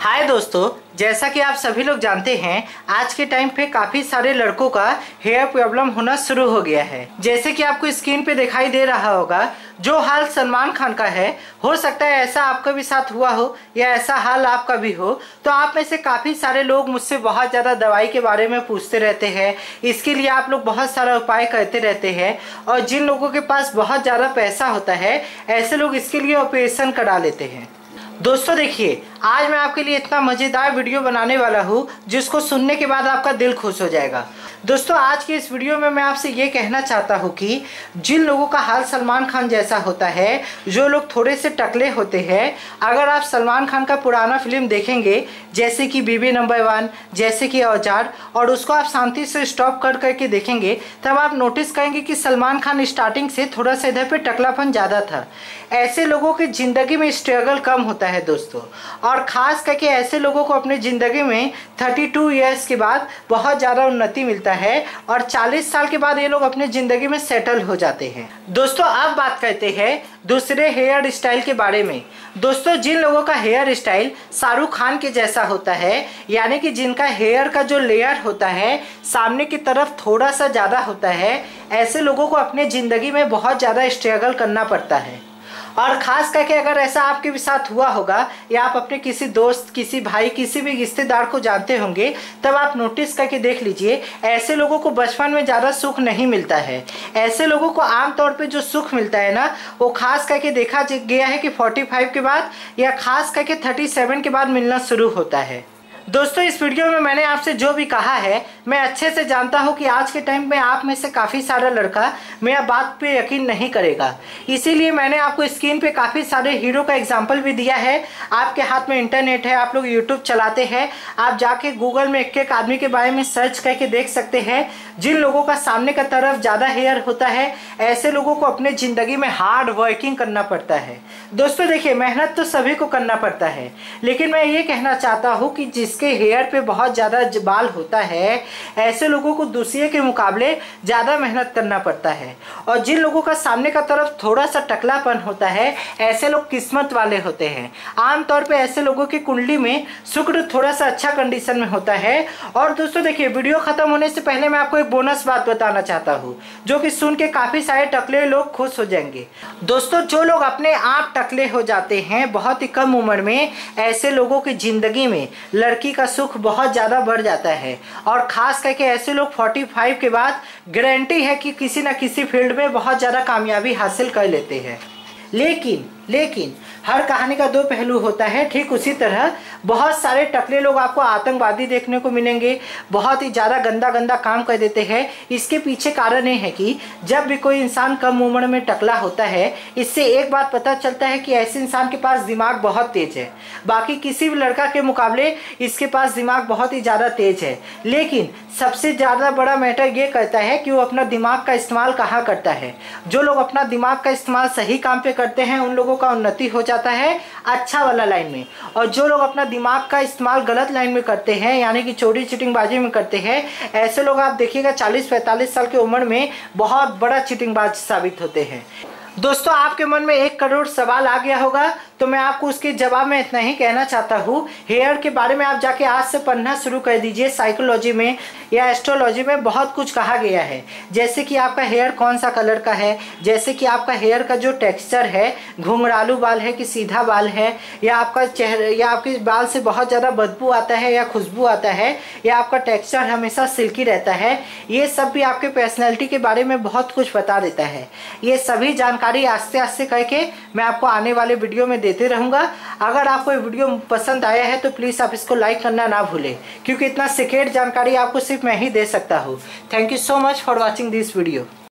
हाय दोस्तों, जैसा कि आप सभी लोग जानते हैं आज के टाइम पे काफ़ी सारे लड़कों का हेयर प्रॉब्लम होना शुरू हो गया है। जैसे कि आपको स्क्रीन पे दिखाई दे रहा होगा, जो हाल सलमान खान का है, हो सकता है ऐसा आपका भी साथ हुआ हो या ऐसा हाल आपका भी हो। तो आप में से काफ़ी सारे लोग मुझसे बहुत ज़्यादा दवाई के बारे में पूछते रहते हैं। इसके लिए आप लोग बहुत सारा उपाय करते रहते हैं और जिन लोगों के पास बहुत ज़्यादा पैसा होता है ऐसे लोग इसके लिए ऑपरेशन करा लेते हैं। दोस्तों देखिए, आज मैं आपके लिए इतना मज़ेदार वीडियो बनाने वाला हूँ जिसको सुनने के बाद आपका दिल खुश हो जाएगा। दोस्तों आज के इस वीडियो में मैं आपसे ये कहना चाहता हूँ कि जिन लोगों का हाल सलमान खान जैसा होता है, जो लोग थोड़े से टकले होते हैं, अगर आप सलमान खान का पुराना फिल्म देखेंगे जैसे कि बीबी नंबर 1, जैसे कि औजार, और उसको आप शांति से स्टॉप कर करके देखेंगे तब आप नोटिस करेंगे कि सलमान खान स्टार्टिंग से थोड़ा सा इधर पे टकलापन ज़्यादा था। ऐसे लोगों की ज़िंदगी में स्ट्रगल कम होता है दोस्तों, और ख़ास करके ऐसे लोगों को अपनी ज़िंदगी में 32 ईयर्स के बाद बहुत ज़्यादा उन्नति मिलता है और 40 साल के बाद ये लोग अपनी ज़िंदगी में सेटल हो जाते हैं। दोस्तों अब बात करते हैं दूसरे हेयर स्टाइल के बारे में। दोस्तों जिन लोगों का हेयर स्टाइल शाहरुख खान के जैसा होता है, यानी कि जिनका हेयर का जो लेयर होता है सामने की तरफ थोड़ा सा ज़्यादा होता है, ऐसे लोगों को अपने ज़िंदगी में बहुत ज़्यादा स्ट्रगल करना पड़ता है। और ख़ास करके अगर ऐसा आपके भी साथ हुआ होगा या आप अपने किसी दोस्त, किसी भाई, किसी भी रिश्तेदार को जानते होंगे, तब आप नोटिस करके देख लीजिए ऐसे लोगों को बचपन में ज़्यादा सुख नहीं मिलता है। ऐसे लोगों को आमतौर पे जो सुख मिलता है ना, वो खास करके देखा गया है कि 45 के बाद या खास करके 37 के बाद मिलना शुरू होता है। दोस्तों इस वीडियो में मैंने आपसे जो भी कहा है, मैं अच्छे से जानता हूं कि आज के टाइम में आप में से काफ़ी सारा लड़का मेरा बात पे यकीन नहीं करेगा। इसीलिए मैंने आपको स्क्रीन पे काफ़ी सारे हीरो का एग्जांपल भी दिया है। आपके हाथ में इंटरनेट है, आप लोग यूट्यूब चलाते हैं, आप जाके गूगल में एक एक आदमी के बारे में सर्च करके देख सकते हैं। जिन लोगों का सामने का तरफ ज़्यादा हेयर होता है, ऐसे लोगों को अपने ज़िंदगी में हार्ड वर्किंग करना पड़ता है। दोस्तों देखिए, मेहनत तो सभी को करना पड़ता है, लेकिन मैं ये कहना चाहता हूँ कि जिसके हेयर पे बहुत ज़्यादा बाल होता है, ऐसे लोगों को दूसरे के मुकाबले ज़्यादा मेहनत करना पड़ता है। और जिन लोगों का सामने का तरफ थोड़ा सा टकलापन होता है, ऐसे लोग किस्मत वाले होते हैं। आमतौर पे ऐसे लोगों की कुंडली में शुक्र थोड़ा सा अच्छा कंडीशन में होता है। और दोस्तों देखिए, वीडियो ख़त्म होने से पहले मैं आपको एक बोनस बात बताना चाहता हूँ जो कि सुन के काफ़ी सारे टकले लोग खुश हो जाएंगे। दोस्तों जो लोग अपने आप टकले हो जाते हैं बहुत ही कम उम्र में, ऐसे लोगों की ज़िंदगी में लड़की का सुख बहुत ज़्यादा बढ़ जाता है। और ख़ास करके ऐसे लोग 45 के बाद गारंटी है कि किसी न किसी फील्ड में बहुत ज़्यादा कामयाबी हासिल कर लेते हैं। लेकिन हर कहानी का दो पहलू होता है। ठीक उसी तरह बहुत सारे टकले लोग आपको आतंकवादी देखने को मिलेंगे, बहुत ही ज़्यादा गंदा काम कर देते हैं। इसके पीछे कारण ये है कि जब भी कोई इंसान कम उम्र में टकला होता है, इससे एक बात पता चलता है कि ऐसे इंसान के पास दिमाग बहुत तेज है। बाकी किसी भी लड़का के मुकाबले इसके पास दिमाग बहुत ही ज़्यादा तेज है। लेकिन सबसे ज़्यादा बड़ा मैटर ये करता है कि वो अपना दिमाग का इस्तेमाल कहाँ करता है। जो लोग अपना दिमाग का इस्तेमाल सही काम पे करते हैं उन लोगों का उन्नति हो जाता है अच्छा वाला लाइन में, और जो लोग अपना दिमाग का इस्तेमाल गलत लाइन में करते हैं, यानी कि चोरी चीटिंगबाजी में करते हैं, ऐसे लोग आप देखिएगा 40-45 साल की उम्र में बहुत बड़ा चीटिंगबाज साबित होते हैं। दोस्तों आपके मन में 1 करोड़ सवाल आ गया होगा, तो मैं आपको उसके जवाब में इतना ही कहना चाहता हूँ। हेयर के बारे में आप जाके आज से पढ़ना शुरू कर दीजिए। साइकोलॉजी में या एस्ट्रोलॉजी में बहुत कुछ कहा गया है, जैसे कि आपका हेयर कौन सा कलर का है, जैसे कि आपका हेयर का जो टेक्सचर है, घुंघरालू बाल है कि सीधा बाल है, या आपका चेहरे या आपके बाल से बहुत ज़्यादा बदबू आता है या खुशबू आता है, या आपका टेक्सचर हमेशा सिल्की रहता है। ये सब भी आपके पर्सनैलिटी के बारे में बहुत कुछ बता देता है। ये सभी जानकारी आस्ते आस्ते करके मैं आपको आने वाले वीडियो में देते रहूँगा। अगर आपको ये वीडियो पसंद आया है तो प्लीज़ आप इसको लाइक करना ना भूलें, क्योंकि इतना सीक्रेट जानकारी आपको सिर्फ मैं ही दे सकता हूँ। Thank you so much for watching this video.